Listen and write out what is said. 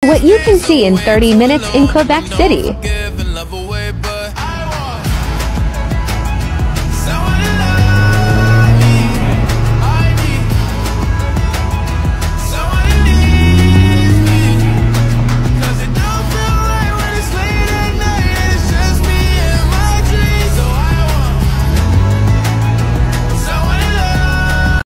What you can see in 30 minutes in Quebec City.